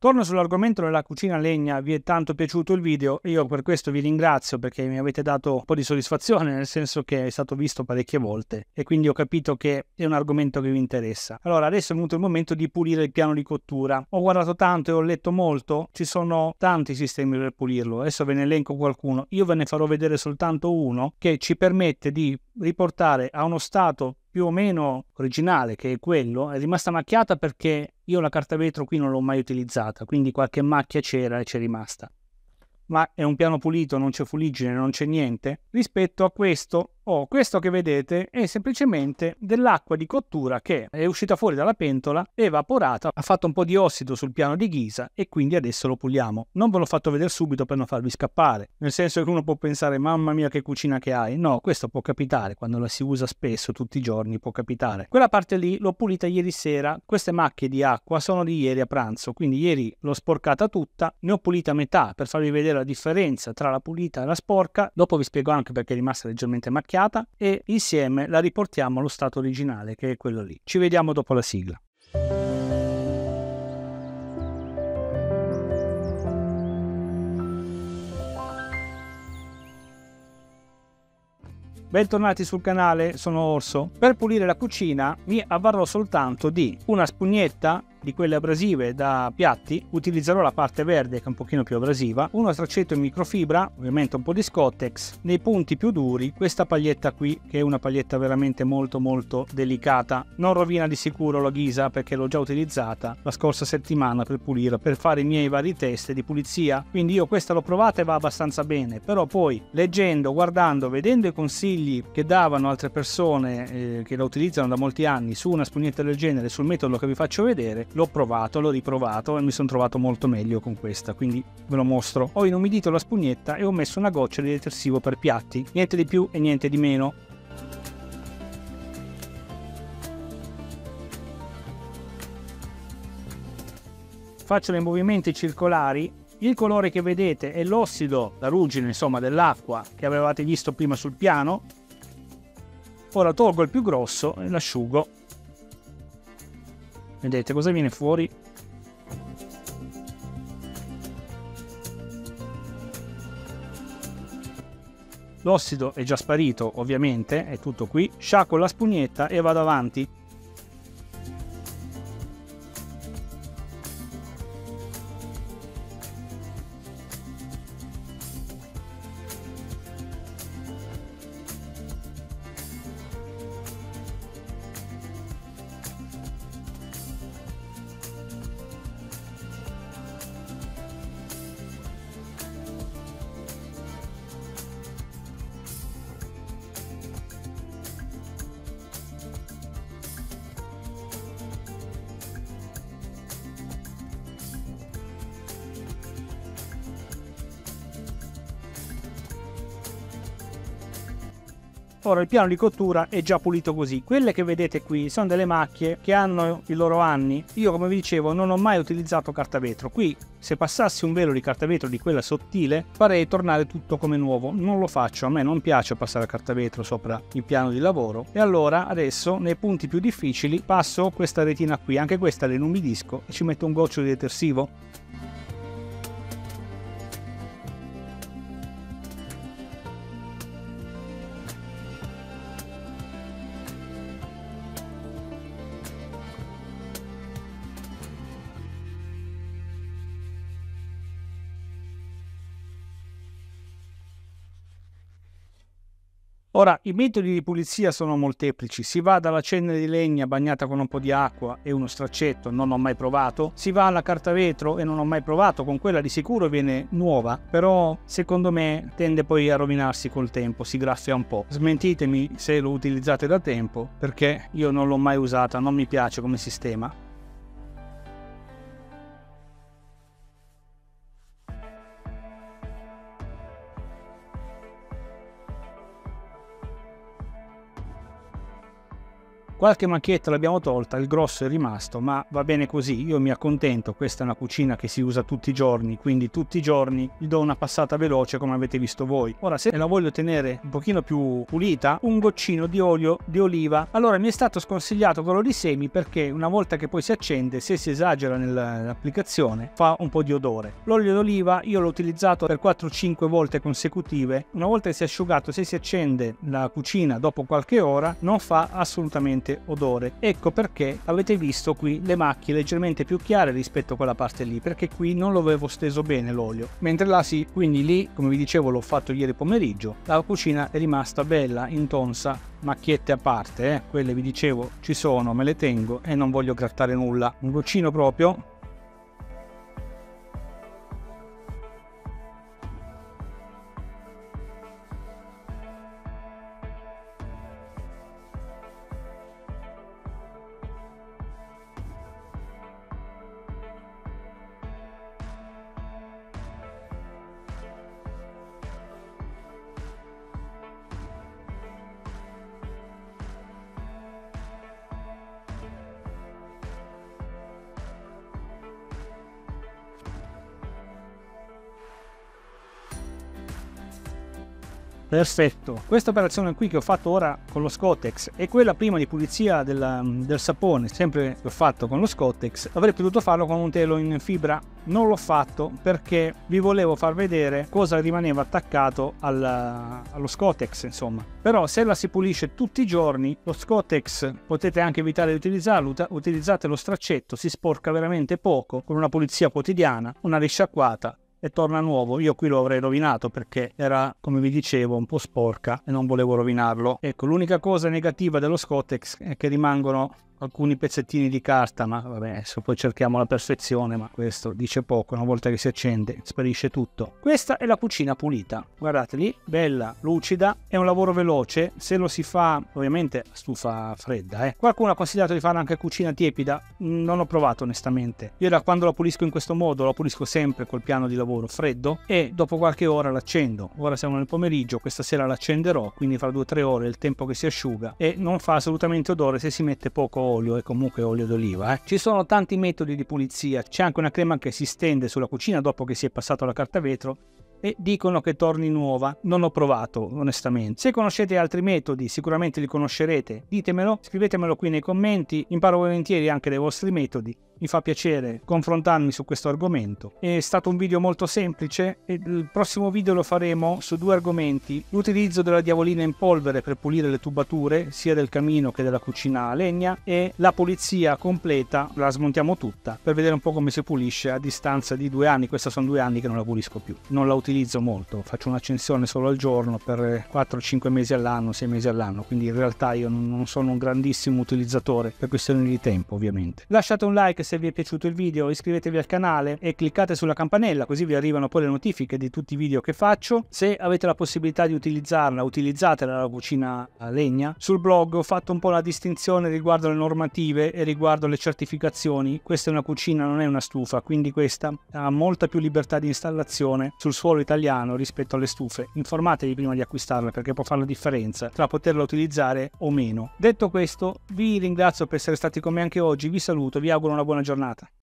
Torno sull'argomento della cucina a legna, vi è tanto piaciuto il video e io per questo vi ringrazio perché mi avete dato un po' di soddisfazione, nel senso che è stato visto parecchie volte e quindi ho capito che è un argomento che vi interessa. Allora adesso è venuto il momento di pulire il piano di cottura. Ho guardato tanto e ho letto molto, ci sono tanti sistemi per pulirlo, adesso ve ne elenco qualcuno, io ve ne farò vedere soltanto uno che ci permette di riportare a uno stato più o meno originale, che è quello. È rimasta macchiata perché io la carta vetro qui non l'ho mai utilizzata, quindi qualche macchia c'era e c'è rimasta, ma è un piano pulito, non c'è fuliggine, non c'è niente. Rispetto a questo, questo che vedete è semplicemente dell'acqua di cottura che è uscita fuori dalla pentola, è evaporata, ha fatto un po' di ossido sul piano di ghisa e quindi adesso lo puliamo. Non ve l'ho fatto vedere subito per non farvi scappare, nel senso che uno può pensare mamma mia che cucina che hai. No, questo può capitare quando la si usa spesso, tutti i giorni, può capitare. Quella parte lì l'ho pulita ieri sera, queste macchie di acqua sono di ieri a pranzo, quindi ieri l'ho sporcata tutta, ne ho pulita metà per farvi vedere la differenza tra la pulita e la sporca. Dopo vi spiego anche perché è rimasta leggermente macchiata e insieme la riportiamo allo stato originale, che è quello lì. Ci vediamo dopo la sigla. Bentornati sul canale, sono Orso. Per pulire la cucina mi avvarrò soltanto di una spugnetta di quelle abrasive da piatti, utilizzerò la parte verde che è un pochino più abrasiva, uno straccetto in microfibra, ovviamente un po' di Scottex, nei punti più duri questa paglietta qui che è una paglietta veramente molto delicata, non rovina di sicuro la ghisa perché l'ho già utilizzata la scorsa settimana per pulire, per fare i miei vari test di pulizia, quindi io questa l'ho provata e va abbastanza bene, però poi leggendo, guardando, vedendo i consigli che davano altre persone che la utilizzano da molti anni su una spugnetta del genere, sul metodo che vi faccio vedere, l'ho provato, l'ho riprovato e mi sono trovato molto meglio con questa, quindi ve lo mostro. Ho inumidito la spugnetta e ho messo una goccia di detersivo per piatti, niente di più e niente di meno. Faccio dei movimenti circolari. Il colore che vedete è l'ossido, la ruggine insomma dell'acqua che avevate visto prima sul piano. Ora tolgo il più grosso e l'asciugo. Vedete cosa viene fuori? L'ossido è già sparito, ovviamente, è tutto qui. Sciacquo la spugnetta e vado avanti. Ora il piano di cottura è già pulito così. Quelle che vedete qui sono delle macchie che hanno i loro anni. Io, come vi dicevo, non ho mai utilizzato carta vetro. Qui, se passassi un velo di carta vetro di quella sottile, farei tornare tutto come nuovo. Non lo faccio, a me non piace passare carta vetro sopra il piano di lavoro. E allora adesso, nei punti più difficili, passo questa retina qui. Anche questa la inumidisco e ci metto un goccio di detersivo. Ora, i metodi di pulizia sono molteplici. Si va dalla cenere di legna bagnata con un po' di acqua e uno straccetto, non ho mai provato. Si va alla carta vetro e non ho mai provato, con quella di sicuro viene nuova, però secondo me tende poi a rovinarsi col tempo, si graffia un po'. Smentitemi se lo utilizzate da tempo, perché io non l'ho mai usata, non mi piace come sistema. Qualche macchietta l'abbiamo tolta, il grosso è rimasto, ma va bene così, io mi accontento. Questa è una cucina che si usa tutti i giorni, quindi tutti i giorni gli do una passata veloce come avete visto voi. Ora, se la voglio tenere un pochino più pulita, un goccino di olio di oliva. Allora, mi è stato sconsigliato quello di semi perché una volta che poi si accende, se si esagera nell'applicazione, fa un po' di odore. L'olio d'oliva io l'ho utilizzato per 4-5 volte consecutive. Una volta che si è asciugato, se si accende la cucina dopo qualche ora, non fa assolutamente odore. Ecco perché avete visto qui le macchie leggermente più chiare rispetto a quella parte lì, perché qui non lo avevo steso bene l'olio, mentre là sì. Quindi lì, come vi dicevo, l'ho fatto ieri pomeriggio, la cucina è rimasta bella intonsa, macchiette a parte, quelle vi dicevo ci sono, me le tengo e non voglio grattare nulla. Un goccino proprio. Perfetto, questa operazione qui che ho fatto ora con lo Scottex e quella prima di pulizia del sapone, sempre che ho fatto con lo Scottex, avrei potuto farlo con un telo in fibra. Non l'ho fatto perché vi volevo far vedere cosa rimaneva attaccato allo Scottex, insomma. Però se la si pulisce tutti i giorni, lo Scottex potete anche evitare di utilizzarlo, utilizzate lo straccetto, si sporca veramente poco, con una pulizia quotidiana, una risciacquata e torna nuovo. Io qui lo avrei rovinato perché era, come vi dicevo, un po' sporca e non volevo rovinarlo. Ecco, l'unica cosa negativa dello Scottex è che rimangono alcuni pezzettini di carta, ma vabbè, adesso poi cerchiamo la perfezione, ma questo dice poco. Una volta che si accende sparisce tutto. Questa è la cucina pulita, guardate lì, bella, lucida, è un lavoro veloce se lo si fa ovviamente a stufa fredda. Qualcuno ha consigliato di fare anche cucina tiepida, non ho provato onestamente. Io da quando la pulisco in questo modo la pulisco sempre col piano di lavoro freddo e dopo qualche ora l'accendo. Ora siamo nel pomeriggio, questa sera l'accenderò, quindi fra 2-3 ore è il tempo che si asciuga e non fa assolutamente odore se si mette poco olio e comunque olio d'oliva. Ci sono tanti metodi di pulizia, c'è anche una crema che si stende sulla cucina dopo che si è passato alla carta vetro e dicono che torni nuova. Non ho provato onestamente. Se conoscete altri metodi, sicuramente li conoscerete, ditemelo, scrivetemelo qui nei commenti, imparo volentieri anche dai vostri metodi. Mi fa piacere confrontarmi su questo argomento. È stato un video molto semplice e il prossimo video lo faremo su 2 argomenti: l'utilizzo della diavolina in polvere per pulire le tubature sia del camino che della cucina a legna e la pulizia completa, la smontiamo tutta per vedere un po' come si pulisce a distanza di 2 anni. Questa sono 2 anni che non la pulisco più, non la utilizzo molto, faccio un'accensione solo al giorno per 4-5 mesi all'anno, 6 mesi all'anno, quindi in realtà io non sono un grandissimo utilizzatore per questioni di tempo ovviamente. Lasciate un like se vi è piaciuto il video, iscrivetevi al canale e cliccate sulla campanella così vi arrivano poi le notifiche di tutti i video che faccio. Se avete la possibilità di utilizzarla, utilizzatela la cucina a legna. Sul blog ho fatto un po' la distinzione riguardo le normative e riguardo le certificazioni. Questa è una cucina, non è una stufa, quindi questa ha molta più libertà di installazione sul suolo italiano rispetto alle stufe. Informatevi prima di acquistarla perché può fare la differenza tra poterla utilizzare o meno. Detto questo, vi ringrazio per essere stati con me anche oggi, vi saluto, vi auguro una buona giornata.